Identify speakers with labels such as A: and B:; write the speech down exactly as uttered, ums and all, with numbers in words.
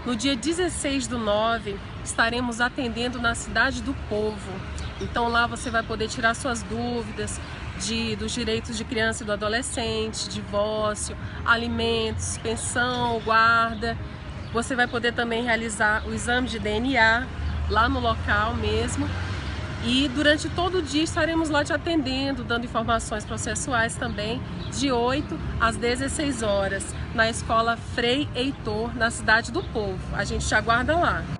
A: No dia dezesseis do nove, estaremos atendendo na Cidade do Povo. Então lá você vai poder tirar suas dúvidas de, dos direitos de criança e do adolescente, divórcio, alimentos, pensão, guarda. Você vai poder também realizar o exame de D N A lá no local mesmo. E durante todo o dia estaremos lá te atendendo, dando informações processuais também, de oito às dezesseis horas, na Escola Frei Heitor, na Cidade do Povo. A gente te aguarda lá.